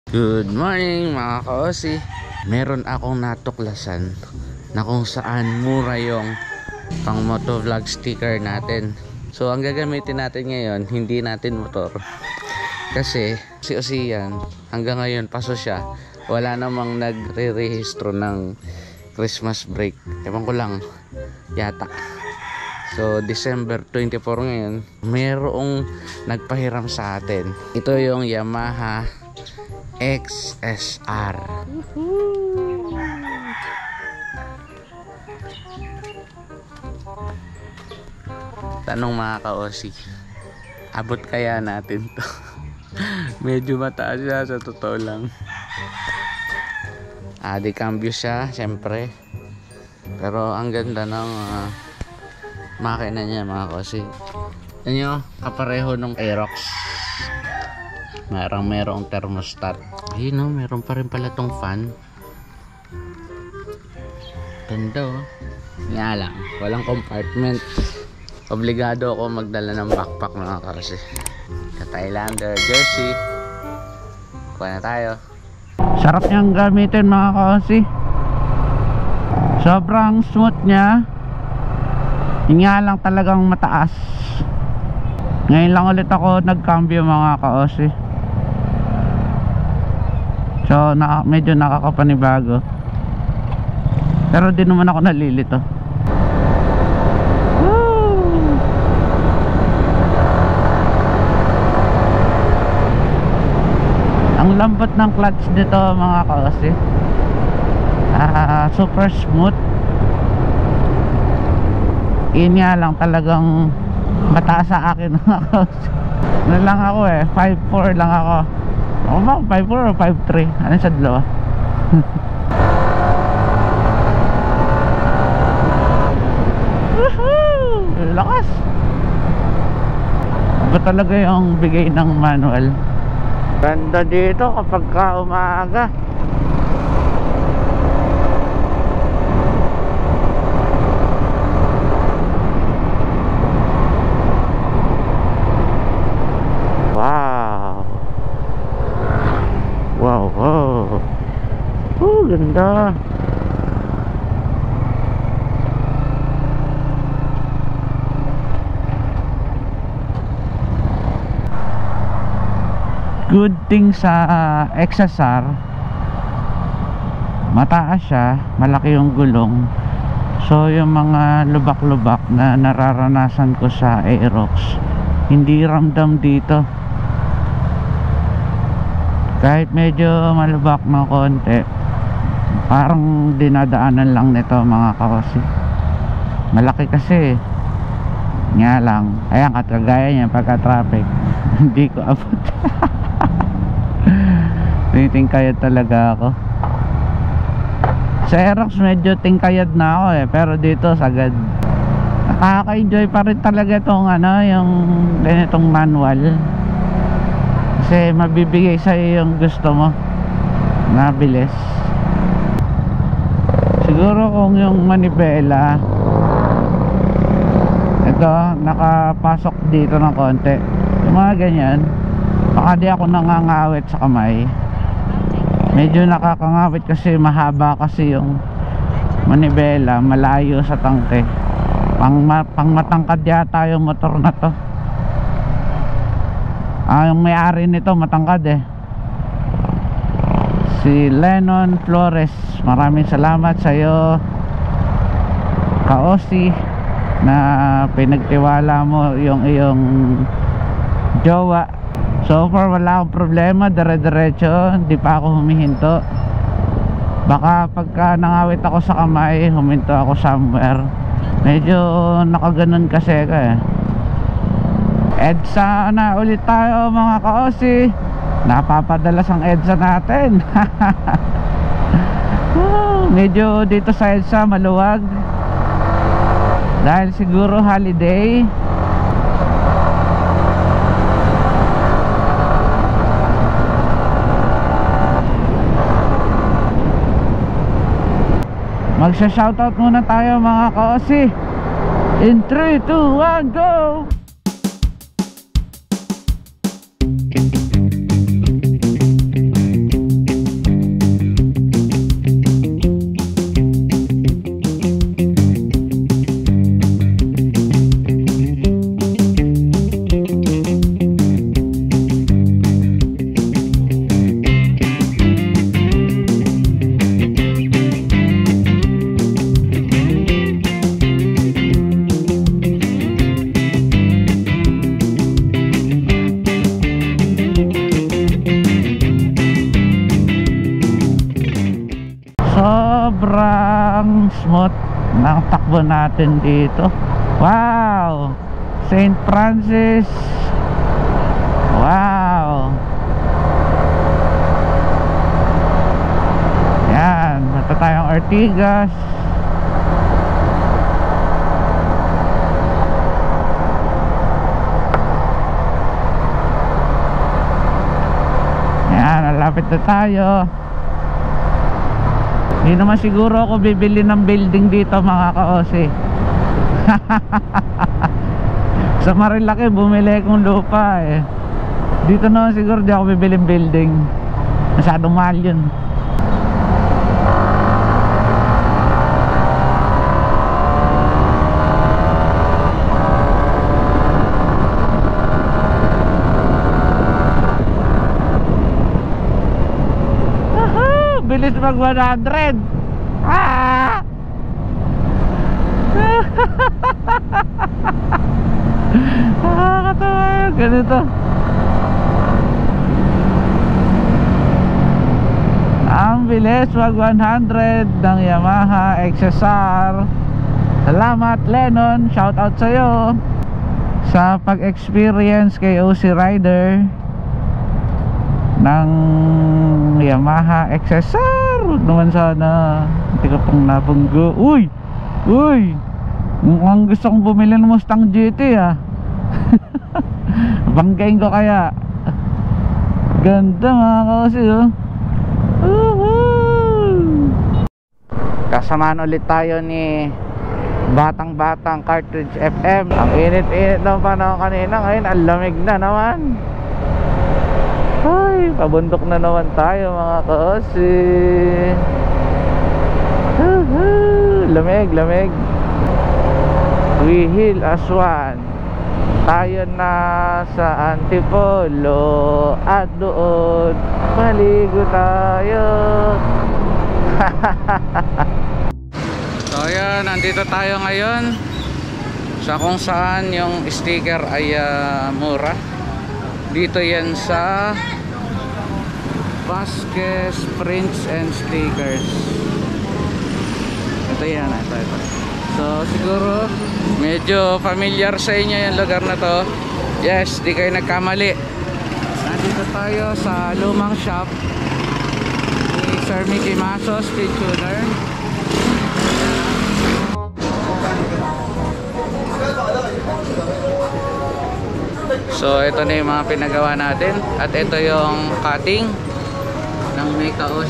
Good morning mga ka-Osi. Meron akong natuklasan na kung saan mura yung pang motovlog sticker natin. So ang gagamitin natin ngayon, hindi natin motor. Kasi si Osian hanggang ngayon paso siya. Wala namang nagre-rehistro ng Christmas break. Ewan ko lang yata. So December 24 ngayon, mayroong nagpahiram sa atin. Ito yung Yamaha XSR. Tanong mga ka-Osi, abot kaya natin to? Medyo mataas siya sa totoo lang. Di cambio siya syempre, pero ang ganda ng makina niya mga ka-Osi. Yan nyo, kapareho ng Aerox. Merong thermostat. Ayun no, meron pa rin pala tong fan. Ganda oh. Nga lang, walang compartment. Obligado ako magdala ng backpack mga kasi. Ka-Thailander jersey. Kuha na tayo. Sarap niyang gamitin mga kasi. Sobrang smooth niya. Yun nga lang talagang mataas. Ngayon lang ulit ako nagcambio mga ka-Osi. So medyo nakakapanibago. Pero di naman ako nalilito. Woo! Ang lambot ng clutch nito mga ka-Osi. Super smooth. Yun nga lang talagang mataas sa akin mga ka-Osi. Ano lang ako 5'4 lang ako. Ako ba? 5'4 o 5'3? Ano sa dalawa? Woohoo! Lakas! Ba talaga yung bigay ng manual? Ganda dito kapag ka umaga. Ganda. Good thing sa XSR, mataas siya, malaki yung gulong. So yung mga lubak-lubak na nararanasan ko sa Aerox, hindi ramdam dito. Kahit medyo malubak na konti, parang dinadaanan lang nito mga ka-Osi. Malaki kasi nga lang, ayan kagaya niya pagka traffic hindi ko abot. Tingkayad talaga ako. Sa Aerox medyo tingkayad na ako pero dito sagad. Nakaka-enjoy pa rin talaga itong yung ganitong manual. Kasi mabibigay sa'yo yung gusto mo, mabilis. Siguro kung yung manibela ito nakapasok dito ng konti, yung mga ganyan, baka di ako nangangawit sa kamay. Medyo nakakangawit kasi mahaba kasi yung manibela, malayo sa tangke. Pang matangkad yata yung motor na to. Yung may-ari nito matangkad si Lennon Flores. Maraming salamat sa iyo ka-Osi na pinagtiwala mo yung iyong jowa. So far wala akong problema, dire-diretso, hindi pa ako humihinto. Baka pagka nangawit ako sa kamay, huminto ako somewhere. Medyo nakaganon kasi EDSA na ulit tayo mga ka-Osi. Napapadalas ang EDSA natin. Medyo dito sa EDSA maluwag dahil siguro holiday. Magsha-shoutout muna tayo mga ka-Osi. In 3, 2, 1, go! sobrang smooth ng takbo natin dito. Wow, St. Francis. Wow. Yan, ito tayong Ortigas. Yan, malapit na tayo. Hindi naman siguro ako bibili ng building dito mga ka-OC. Sa Marilaki bumili akong lupa eh. Dito naman siguro di ako bibili ng building. Masyadong mahal yun. Bilis mag 100. Ah! Nakakatawa yun. Ganito. Ang bilis mag 100 ng Yamaha XSR. Salamat Lennon. Shout out sa'yo sa pag-experience kay OC Rider ng Yamaha XSR. Huwag naman sana. Hindi ka pang nabunggo. Uy! Uy! Mukhang gusto kong bumili ng Mustang GT ah. Banggain ko kaya. Ganda mga kasi oh. Kasamaan ulit tayo ni Batang Cartridge FM. Ang init-init ng panahon kanina. Ngayon ang lamig na naman. Ay, pabundok na naman tayo mga ka-OC. Lamig, lamig. Wihil Aswan. Tayo na sa Antipolo. At doon maligo tayo. So ayan, nandito tayo ngayon sa kung saan yung sticker ay mura. Dito yan sa Vasquez Prints and Stickers. Ito yan, ito. So siguro medyo familiar sa inyo yung lugar na to. Yes, di kayo nagkamali. Nandito tayo sa lumang shop ni Sir Mickey Maso, speed tuner. So ito na yung mga pinagawa natin. At ito yung cutting ng Mecha OC.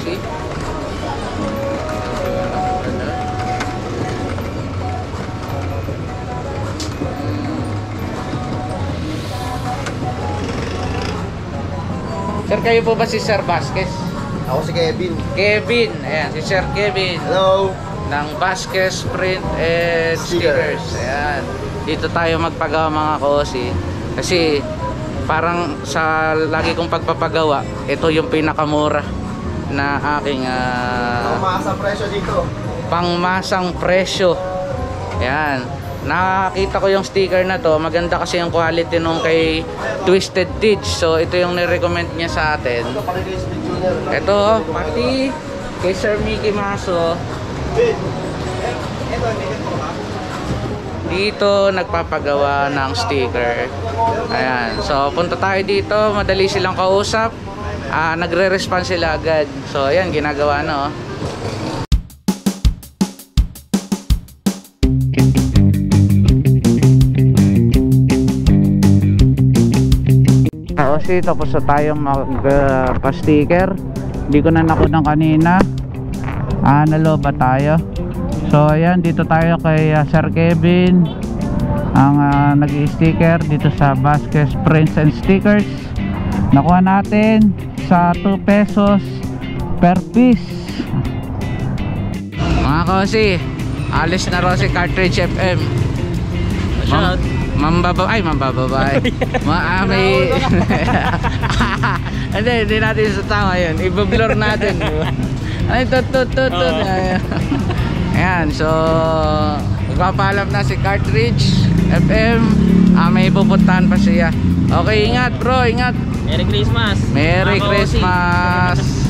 Sir, kayo po ba si Sir Vasquez? Ako si Kevin. Kevin, ayan, si Sir Kevin. Hello. Ng Vasquez Print and Stickers. Ayan. Dito tayo magpagawa mga ka-OC. Kasi parang sa lagi kong pagpapagawa, ito yung pinakamura na aking Pangmasang presyo dito. Pangmasang presyo. Ayan. Nakakita ko yung sticker na to. Maganda kasi yung quality nung kay Twisted Tidge. So ito yung nirecommend niya sa atin. Ito, pati kay Sir Mickey Maso. Dito nagpapagawa ng sticker. Ayan. So punta tayo dito. Madali silang kausap. Nagre-respond sila agad. So ayan, ginagawa na oh. Kasi tapos na tayong magpa-sticker. Hindi ko na nakunan kanina. Naloba tayo. So ayan, dito tayo kay Sir Kevin, ang nag-i-sticker dito sa Vasquez Prints and Stickers. Nakuha natin sa 2 pesos per piece. Mga kasi, alis na rin si Cartridge FM. Mambababay. May hindi natin sa tama yun. I-blur natin. Ay, tut. Ayan, so magpapaalam na si Cartridge FM. May pupuntahan pa siya. Okay, ingat bro, ingat. Merry Christmas. Merry Christmas.